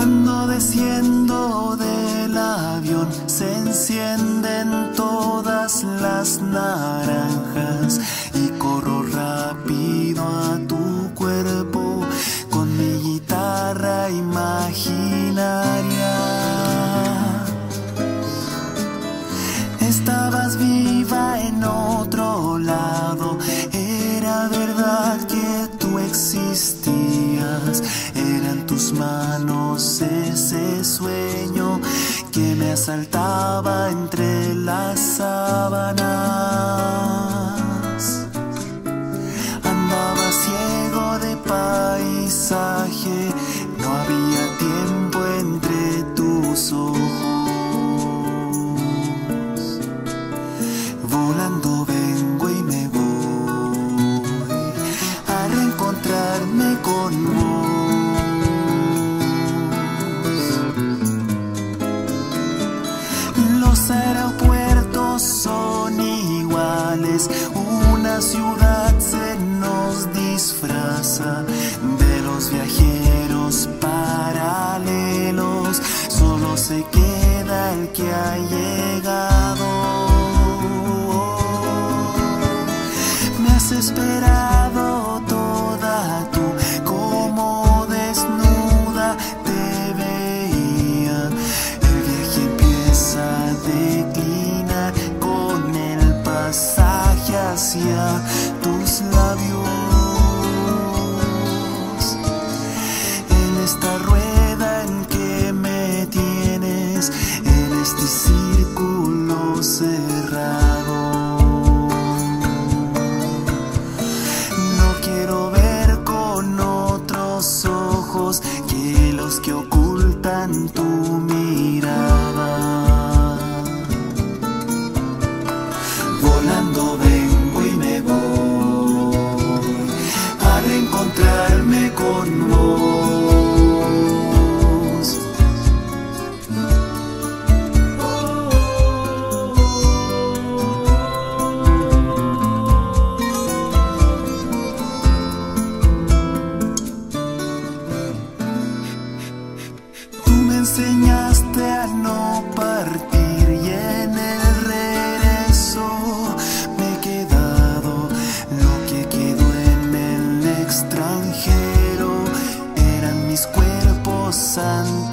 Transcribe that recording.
Cuando desciendo del avión se encienden todas las naranjas y corro rápido a tu cuerpo con mi guitarra imaginaria. Estabas viva en otro lado, era verdad que tú existías. Eran tus manos ese sueño que me asaltaba entre las sábanas. Andaba ciego de paisaje, no había tiempo entre tus ojos. Volando vengo y me voy a reencontrarme con vos. Los aeropuertos son iguales, una ciudad se nos disfraza de los viajeros paralelos, solo se queda el que ha llegado. Me has esperado toda tú, como desnuda te veía. El viaje empieza a declinar con el pasaje hacia tus labios. En esta rueda en que me tienes, en este círculo cerrado. Quiero ver con otros ojos que los que ocultan tu mirada. Volando vengo y me voy a reencontrarme con vos. Enseñaste a no partir y en el regreso me he quedado. Lo que quedó en el extranjero eran mis cuerpos santos.